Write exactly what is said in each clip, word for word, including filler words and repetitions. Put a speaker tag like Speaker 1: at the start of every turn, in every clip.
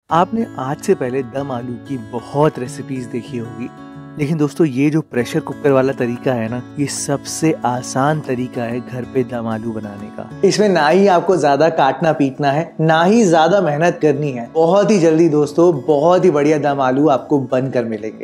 Speaker 1: आपने आज से पहले दम आलू की बहुत रेसिपीज देखी होगी, लेकिन दोस्तों ये जो प्रेशर कुकर वाला तरीका है ना, ये सबसे आसान तरीका है घर पे दम आलू बनाने का।
Speaker 2: इसमें ना ही आपको ज्यादा काटना पीटना है, ना ही ज्यादा मेहनत करनी है। बहुत ही जल्दी दोस्तों बहुत ही बढ़िया दम आलू आपको बनकर मिलेंगे।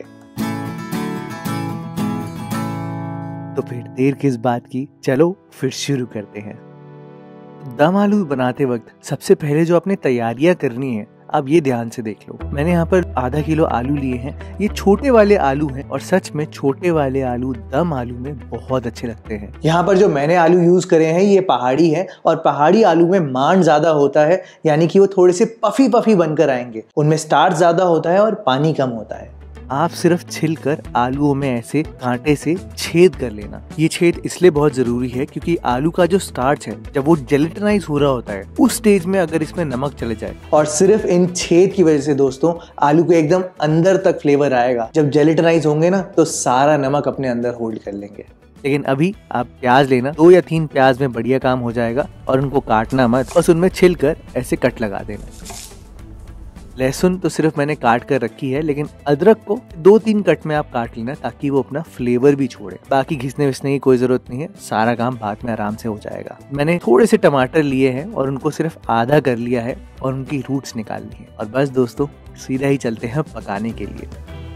Speaker 1: तो फिर देर किस बात की, चलो फिर शुरू करते हैं। दम आलू बनाते वक्त सबसे पहले जो आपने तैयारियां करनी है, अब ये ध्यान से देख लो। मैंने यहाँ पर आधा किलो आलू लिए हैं। ये छोटे वाले आलू हैं और सच में छोटे वाले आलू दम आलू में बहुत अच्छे लगते हैं।
Speaker 2: यहाँ पर जो मैंने आलू यूज करे हैं ये पहाड़ी है, और पहाड़ी आलू में मान ज्यादा होता है, यानी कि वो थोड़े से पफी पफी बनकर आएंगे। उनमें स्टार्च ज्यादा होता है और पानी कम होता है।
Speaker 1: आप सिर्फ छिलकर आलूओं में ऐसे कांटे से छेद कर लेना। ये छेद इसलिए बहुत जरूरी है क्योंकि आलू का जो स्टार्च है, जब वो जेलेटिनाइज हो रहा होता है, उस स्टेज में अगर इसमें नमक चले जाए, और
Speaker 2: सिर्फ इन छेद की वजह से दोस्तों आलू को एकदम अंदर तक फ्लेवर आएगा। जब जेलेटिनाइज होंगे ना तो सारा नमक अपने अंदर होल्ड कर लेंगे।
Speaker 1: लेकिन अभी आप प्याज लेना, दो या तीन प्याज में बढ़िया काम हो जाएगा। और उनको काटना मत, बस उनमें छिलकर ऐसे कट लगा देना। लहसुन तो सिर्फ मैंने काट कर रखी है, लेकिन अदरक को दो तीन कट में आप काट लेना ताकि वो अपना फ्लेवर भी छोड़े। बाकी घिसने विसने की कोई जरूरत नहीं है, सारा काम बाद में आराम से हो जाएगा। मैंने थोड़े से टमाटर लिए हैं और उनको सिर्फ आधा कर लिया है और उनकी रूट्स निकालनी है। और बस दोस्तों सीधा ही चलते हैं पकाने के लिए।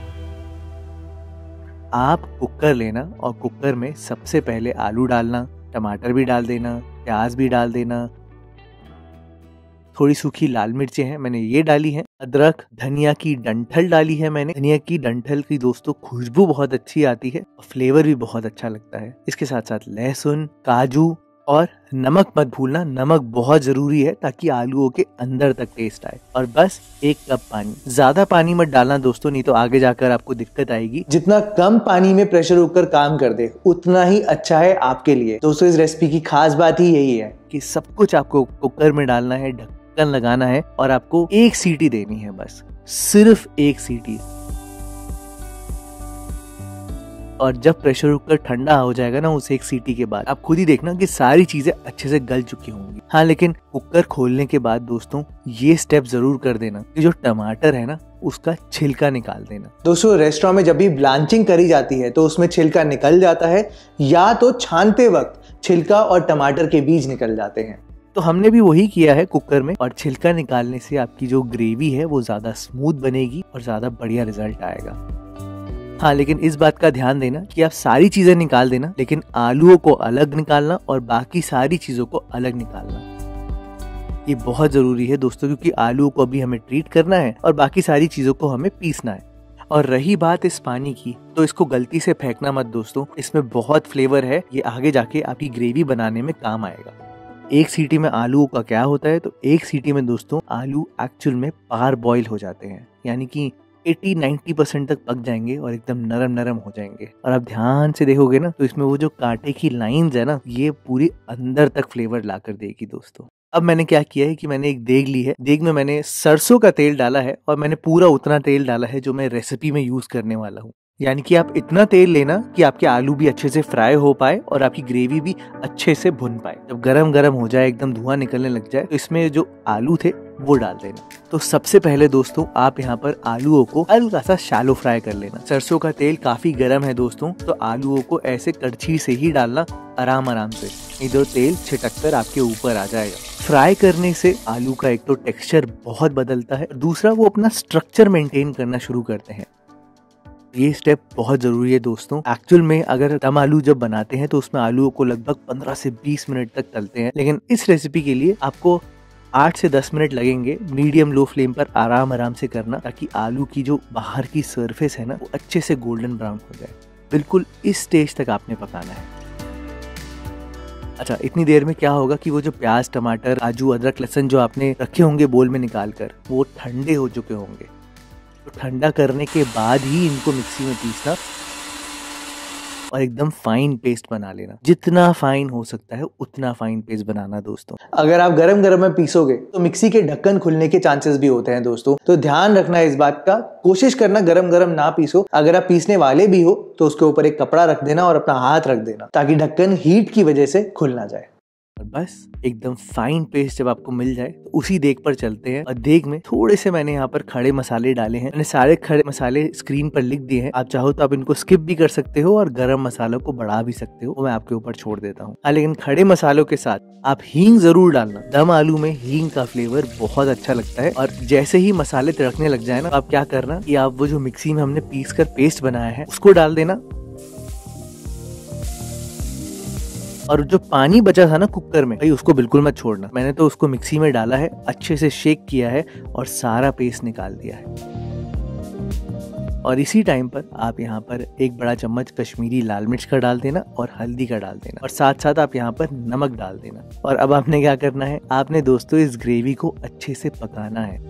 Speaker 1: आप कुकर लेना और कुकर में सबसे पहले आलू डालना, टमाटर भी डाल देना, प्याज भी डाल देना, थोड़ी सूखी लाल मिर्चें हैं मैंने ये डाली हैं, अदरक, धनिया की डंठल डाली है मैंने। धनिया की डंठल की दोस्तों खुशबू बहुत अच्छी आती है और फ्लेवर भी बहुत अच्छा लगता है। इसके साथ साथ लहसुन, काजू और नमक मत भूलना। नमक बहुत जरूरी है ताकि आलूओं के अंदर तक टेस्ट आए। और बस एक कप पानी, ज्यादा पानी मत डालना दोस्तों, नहीं तो आगे जाकर आपको दिक्कत आएगी।
Speaker 2: जितना कम पानी में प्रेशर कुकर काम कर दे उतना ही अच्छा है आपके लिए। दोस्तों इस रेसिपी की खास बात ही यही है
Speaker 1: कि सब कुछ आपको कुकर में डालना है, ढक्कन लगाना है और आपको एक सीटी देनी है, बस सिर्फ एक सीटी। और जब प्रेशर कुकर ठंडा हो जाएगा ना, उस एक सीटी के बाद आप खुद ही देखना कि सारी चीजें अच्छे से गल चुकी होंगी। हाँ, लेकिन कुकर खोलने के बाद दोस्तों ये स्टेप जरूर कर देना कि जो टमाटर है ना, उसका छिलका निकाल देना।
Speaker 2: दोस्तों रेस्टोरेंट में जब भी ब्लांचिंग करी जाती है तो उसमें छिलका निकल जाता है, या तो छानते वक्त छिलका और टमाटर के बीज निकल जाते हैं।
Speaker 1: तो हमने भी वही किया है कुकर में, और छिलका निकालने से आपकी जो ग्रेवी है वो ज्यादा स्मूथ बनेगी और ज्यादा बढ़िया रिजल्ट आएगा। हाँ, लेकिन इस बात का ध्यान देना कि आप सारी चीजें निकाल देना, लेकिन आलूओं को अलग निकालना और बाकी सारी चीजों को अलग निकालना। ये बहुत जरूरी है दोस्तों, क्योंकि आलूओं को अभी हमें ट्रीट करना है और बाकी सारी चीजों को हमें पीसना है। और रही बात इस पानी की, तो इसको गलती से फेंकना मत दोस्तों, इसमें बहुत फ्लेवर है, ये आगे जाके आपकी ग्रेवी बनाने में काम आएगा। एक सीटी में आलूओं का क्या होता है, तो एक सीटी में दोस्तों आलू एक्चुअल में पार बॉईल हो जाते हैं, यानी कि अस्सी नब्बे परसेंट तक पक जाएंगे और एकदम नरम नरम हो जाएंगे। और आप ध्यान से देखोगे ना, तो इसमें वो जो कांटे की लाइंस है ना, ये पूरी अंदर तक फ्लेवर ला कर देगी दोस्तों। अब मैंने क्या किया है कि मैंने एक देग ली है, देग में मैंने सरसों का तेल डाला है, और मैंने पूरा उतना तेल डाला है जो मैं रेसिपी में यूज करने वाला हूँ। यानी कि आप इतना तेल लेना कि आपके आलू भी अच्छे से फ्राई हो पाए और आपकी ग्रेवी भी अच्छे से भुन पाए। जब गरम गरम हो जाए, एकदम धुआं निकलने लग जाए, तो इसमें जो आलू थे वो डाल देना। तो सबसे पहले दोस्तों आप यहाँ पर आलूओं को हल्का सा शैलो फ्राई कर लेना। सरसों का तेल काफी गर्म है दोस्तों, तो आलूओं को ऐसे कड़छी से ही डालना, आराम आराम से, नहीं तो तेल छिटक कर आपके ऊपर आ जाएगा। फ्राई करने से आलू का एक तो टेक्सचर बहुत बदलता है, दूसरा वो अपना स्ट्रक्चर मेंटेन करना शुरू करते हैं। ये स्टेप बहुत जरूरी है दोस्तों। एक्चुअल में अगर दम आलू जब बनाते हैं तो उसमें आलूओं को लगभग पंद्रह से बीस मिनट तक तलते हैं, लेकिन इस रेसिपी के लिए आपको आठ से दस मिनट लगेंगे। मीडियम लो फ्लेम पर आराम आराम से करना, ताकि आलू की जो बाहर की सरफेस है ना, वो अच्छे से गोल्डन ब्राउन हो जाए। बिल्कुल इस स्टेज तक आपने पकाना है। अच्छा, इतनी देर में क्या होगा कि वो जो प्याज, टमाटर, काजू, अदरक, लहसुन जो आपने रखे होंगे बोल में निकाल कर, वो ठंडे हो चुके होंगे। तो ठंडा करने के बाद ही इनको मिक्सी में पीसना और एकदम फाइन पेस्ट बना लेना। जितना फाइन हो सकता है उतना फाइन पेस्ट बनाना दोस्तों।
Speaker 2: अगर आप गरम गरम में पीसोगे तो मिक्सी के ढक्कन खुलने के चांसेस भी होते हैं दोस्तों, तो ध्यान रखना इस बात का। कोशिश करना गरम गरम ना पीसो। अगर आप पीसने वाले भी हो तो उसके ऊपर एक कपड़ा रख देना और अपना हाथ रख देना, ताकि ढक्कन हीट की वजह से खुल ना जाए।
Speaker 1: और बस एकदम फाइन पेस्ट जब आपको मिल जाए तो उसी देग पर चलते हैं। और देग में थोड़े से मैंने यहाँ पर खड़े मसाले डाले हैं। मैंने सारे खड़े मसाले स्क्रीन पर लिख दिए हैं। आप चाहो तो आप इनको स्किप भी कर सकते हो और गरम मसालों को बढ़ा भी सकते हो, वो मैं आपके ऊपर छोड़ देता हूँ। हाँ, लेकिन खड़े मसालों के साथ आप हींग जरूर डालना। दम आलू में हींग का फ्लेवर बहुत अच्छा लगता है। और जैसे ही मसाले तिड़कने लग जाए ना, आप क्या करना कि आप वो जो मिक्सी में हमने पीस कर पेस्ट बनाया है उसको डाल देना। और जो पानी बचा था ना कुकर में, भाई उसको बिल्कुल मत छोड़ना। मैंने तो उसको मिक्सी में डाला है, अच्छे से शेक किया है और सारा पेस्ट निकाल दिया है। और इसी टाइम पर आप यहाँ पर एक बड़ा चम्मच कश्मीरी लाल मिर्च का डाल देना और हल्दी का डाल देना और साथ साथ आप यहाँ पर नमक डाल देना। और अब आपने क्या करना है, आपने दोस्तों इस ग्रेवी को अच्छे से पकाना है।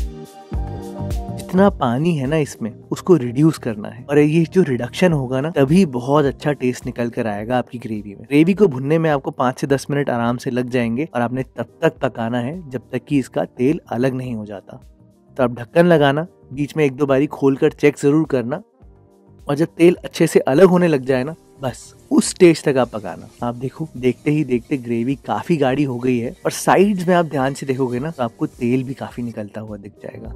Speaker 1: जितना पानी है ना इसमें उसको रिड्यूस करना है। और ये जो रिडक्शन होगा ना, तभी बहुत अच्छा टेस्ट निकल कर आएगा आपकी ग्रेवी में। ग्रेवी को भुनने में आपको पाँच से दस मिनट आराम से लग जाएंगे और आपने तब तक पकाना है जब तक कि इसका तेल अलग नहीं हो जाता। तो आप ढक्कन लगाना, बीच में एक दो बारी खोलकर चेक जरूर करना और जब तेल अच्छे से अलग होने लग जाए ना, बस उस स्टेज तक आप पकाना। आप देखो, देखते ही देखते ग्रेवी काफी गाढ़ी हो गई है और साइड्स में आप ध्यान से देखोगे ना तो आपको तेल भी काफी निकलता हुआ दिख जाएगा।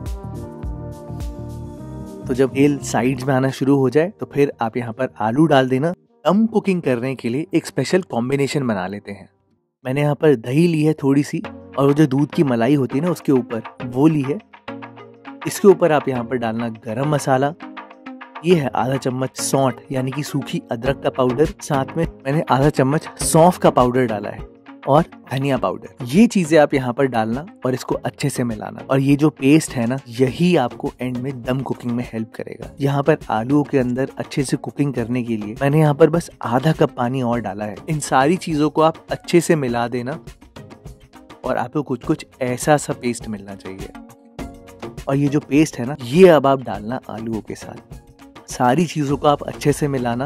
Speaker 1: तो जब तेल साइड्स में आना शुरू हो जाए तो फिर आप यहाँ पर आलू डाल देना। कम कुकिंग करने के लिए एक स्पेशल कॉम्बिनेशन बना लेते हैं। मैंने यहाँ पर दही ली है थोड़ी सी, और वो जो दूध की मलाई होती है ना उसके ऊपर वो ली है। इसके ऊपर आप यहाँ पर डालना गरम मसाला, ये है आधा चम्मच सौंठ यानी कि सूखी अदरक का पाउडर, साथ में मैंने आधा चम्मच सौंफ का पाउडर डाला है और धनिया पाउडर। ये चीजें आप यहाँ पर डालना और इसको अच्छे से मिलाना। और ये जो पेस्ट है ना, यही आपको एंड में दम कुकिंग में हेल्प करेगा। यहाँ पर आलूओं के अंदर अच्छे से कुकिंग करने के लिए मैंने यहाँ पर बस आधा कप पानी और डाला है। इन सारी चीजों को आप अच्छे से मिला देना और आपको कुछ कुछ ऐसा सा पेस्ट मिलना चाहिए। और ये जो पेस्ट है ना, ये अब आप डालना आलूओं के साथ। सारी चीजों को आप अच्छे से मिलाना।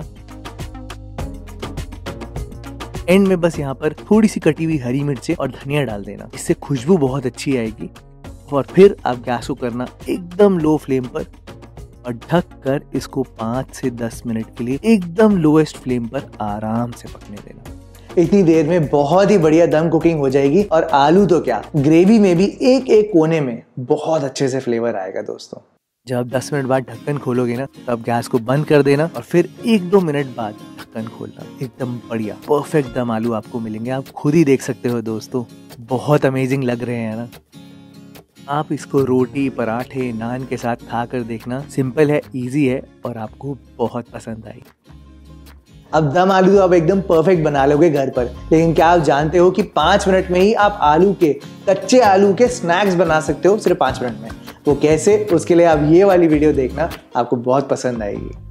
Speaker 1: एंड में बस यहाँ पर थोड़ी सी कटी हुई हरी मिर्चें और धनिया डाल देना, इससे खुशबू बहुत अच्छी आएगी। और फिर आप गैस को करना एकदम लो फ्लेम पर और ढक कर इसको पाँच से दस मिनट के लिए एकदम लोएस्ट फ्लेम पर आराम से पकने देना।
Speaker 2: इतनी देर में बहुत ही बढ़िया दम कुकिंग हो जाएगी और आलू तो क्या, ग्रेवी में भी एक एक कोने में बहुत अच्छे से फ्लेवर आएगा दोस्तों।
Speaker 1: जब आप दस मिनट बाद ढक्कन खोलोगे ना, तो आप गैस को बंद कर देना और फिर एक दो मिनट बाद ढक्कन खोलना। एकदम बढ़िया परफेक्ट दम आलू आपको मिलेंगे। आप खुद ही देख सकते हो दोस्तों, बहुत अमेजिंग लग रहे हैं ना। आप इसको रोटी, पराठे, नान के साथ खा कर देखना। सिंपल है, इजी है और आपको बहुत पसंद आएगी।
Speaker 2: अब दम आलू तो आप एकदम परफेक्ट बना लोगे घर पर, लेकिन क्या आप जानते हो कि पाँच मिनट में ही आप आलू के, कच्चे आलू के स्नैक्स बना सकते हो सिर्फ पाँच मिनट में। वो कैसे, उसके लिए आप ये वाली वीडियो देखना, आपको बहुत पसंद आएगी।